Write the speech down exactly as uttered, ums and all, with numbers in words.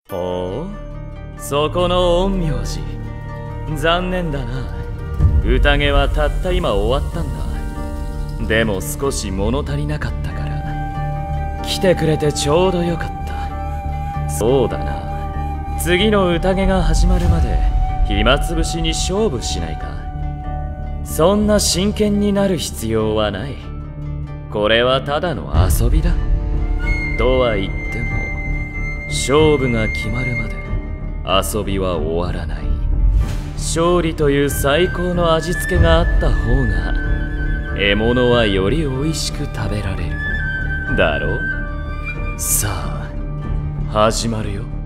ほう、そこの陰陽師。残念だな。宴はたった今終わったんだ。でも少し物足りなかったから来てくれてちょうどよかった。そうだな、次の宴が始まるまで暇つぶしに勝負しないか。そんな真剣になる必要はない。これはただの遊びだ。とは言っても勝負が決まるまで遊びは終わらない。勝利という最高の味付けがあった方が獲物はより美味しく食べられるだろう。さあ始まるよ。